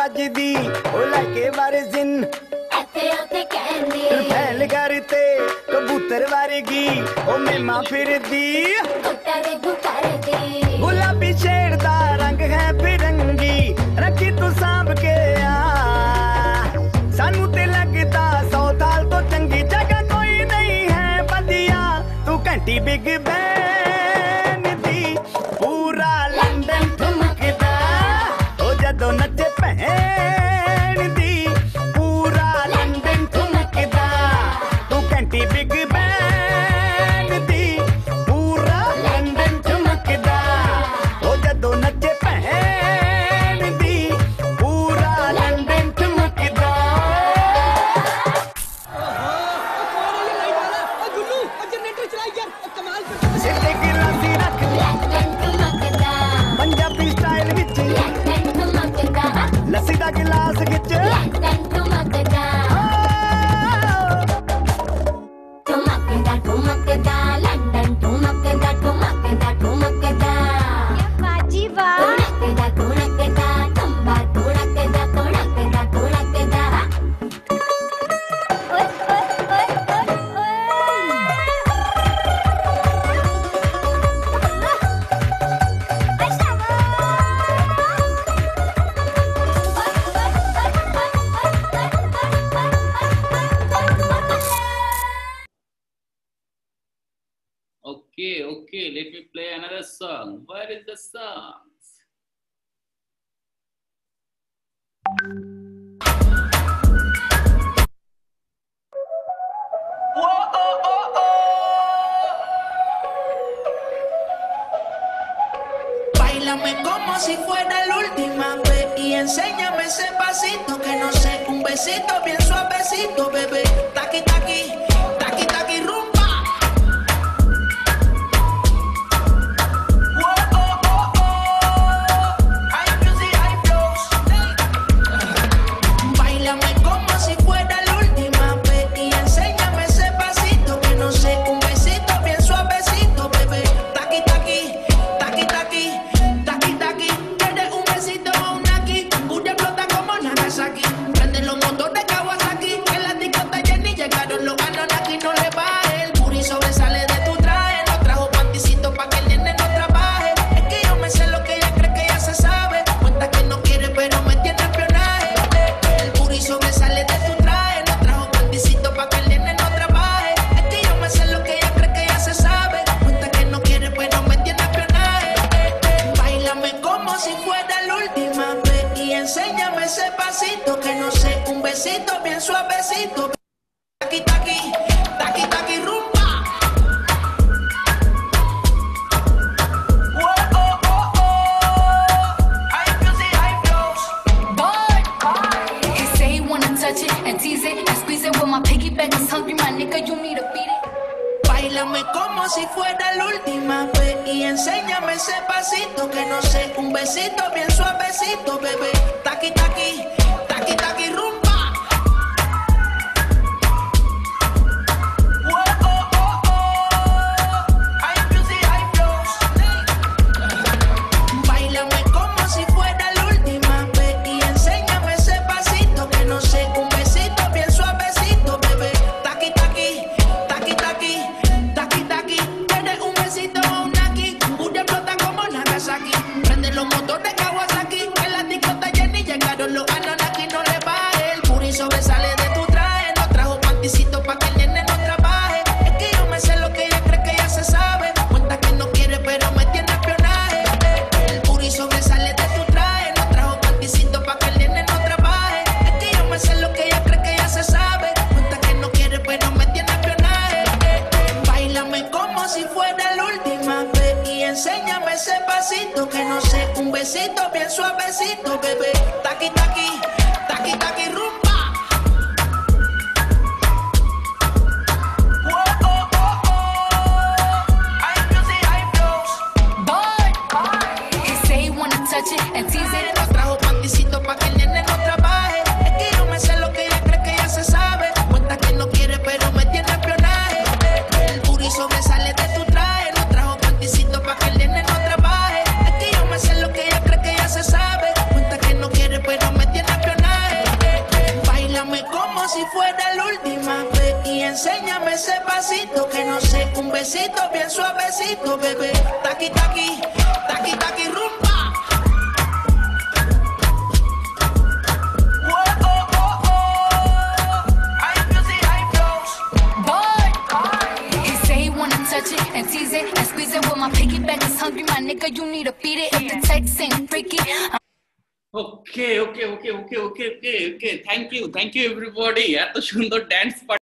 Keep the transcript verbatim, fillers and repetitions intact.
ਵੱਜਦੀ ਉਹ ਲੈ ਕੇ ਵਰਜਨ ਇੱਥੇ ਉੱਥੇ ਕਹਿੰਦੀ ਫੈਲ ਕਰਤੇ ਕਬੂਤਰ ਵਰਗੀ ਉਹ ਮੇਮਾ ਫਿਰਦੀ ਗੁੱਟਾ ਦੇ ਗੁੱਟਰਦੀ ਗੁਲਾਬੀ ਸ਼ੇਡ ਦਾ ਰੰਗ ਹੈ ਫਿਰੰਗੀ ਰੱਖੀ ਤੂੰ ਸਾਂਭ ਕੇ ਆ ਸਾਨੂੰ ਤੇ ਲੱਗਦਾ ਸੌ ਸਾਲ ਤੋਂ ਚੰਗੀ ਜਗ੍ਹਾ ਕੋਈ ਨਹੀਂ ਹੈ ਵਧੀਆ ਤੂੰ ਘੰਟੀ ਬਿਗ ਬੈਨ ਦੀ ਪੂਰਾ ਲੰਡਨ ਠੁਮਕਦਾ ਉਹ ਜਦੋਂ ਨੱਚੇ ਭੈਣ ਦੀ ਪੂਰਾ ਲੰਡਨ ਠੁਮਕਦਾ ਤੂੰ ਘੰਟੀ ਬਿਗ ਬੈਨ ਦੀ ਪੂਰਾ ਲੰਡਨ ਠੁਮਕਦਾ ਉਹ ਜਦੋਂ ਨੱਚੇ ਭੈਣ ਦੀ ਪੂਰਾ ਲੰਡਨ ਠੁਮਕਦਾ ਸਿੱਧੇ ਗਿਲਾਸੀ ਰੱਖ ਲੰਡਨ ਠੁਮਕਦਾ ਪੰਜਾਬੀ ਸਟਾਈਲ ਵਿੱਚ ਲੰਡਨ ਠੁਮਕਦਾ ਲੱਸੀ ਦਾ ਗਿਲਾਸ ਖਿੱਚ ਲੰਡਨ ਠੁਮਕਦਾ ਠੁਮਕਦਾ ਠੁਮਕਦਾ ਲੰਡਨ ਠੁਮਕਦਾ ਠੁਮਕਦਾ ਠੁਮਕਦਾ ਬਾਜੀ ਵਾਹ ਠੁਮਕਦਾ ਠੁਮਕਦਾ ਟੰਬਾ ਠੁਮਕਦਾ ਠੁਮਕਦਾ ਠੁਮਕਦਾ ਓਏ ਓਏ ਓਏ ਓਏ Okay, okay, let me play another song. Where is the songs? Báilame como si fuera la última vez y enséñame ese pasito que no sé, un besito bien suavecito, bebé. Taqui taqui, taqui taqui rumba. Oh, oh, oh, oh. High music, high flows. Báilame como si fuera la última vez y enséñame ese pasito que no sé, un besito bien suavecito, bebé. Taqui taqui, taqui taqui. Taqui taqui, quieres un besito o un aquí. Una explota como Nagasaki. Prende los motores de Kawasaki. En la discota Jenny llegaron los Anunnaki. No le baje, el booty sobresale de tu traje. No trajo panticito pa' que el nene no trabaje. Es que yo me sé lo que ella cree que ya se sabe. Cuenta que no quiere pero me tiene espionaje. El booty sobresale de tu traje. No trajo panticito pa' que el nene no trabaje. Es que yo me sé lo que ella cree que ya se sabe. Cuenta que no quiere pero me tiene espionaje. Báilame como si fuera la última vez y enséñame ese pasito que no sé, un besito bien suavecito. Taqui taqui, taqui taqui rumba. Oh, oh, oh, oh. High music, high flows. He say he wanna touch it and tease it and squeeze it with my piggyback is hungry, my nigga, you need to beat it. Báilame como si fuera la última vez y enséñame ese pasito que no sé, un besito bien suavecito, bebé. Taqui taqui, taqui taqui rumba. Oh, oh, oh, oh. High music, high flows. Báilame como si fuera la última vez y enséñame ese pasito que no sé, un besito bien suavecito, bebé. Taqui taqui, taqui taqui. Taqui taqui, quieres un besito o un aquí. Una explota como Nagasaki. Prende los motores de Kawasaki. En la discota Jenny llegaron los Anunnaki. enséñame ese pasito que no sé, un besito bien suavecito, bebé. Taqui, taqui, taqui, taqui, rumba. Whoa, oh, oh, oh. High music, high flows. Boy, he say he wanna touch it and tease it and squeeze it. Well, my piggyback is hungry, my nigga. You need to feed it. If the text ain't freaky. Okay, okay, okay, okay, okay, okay, okay. Thank you, thank you everybody. এত সুন্দর dance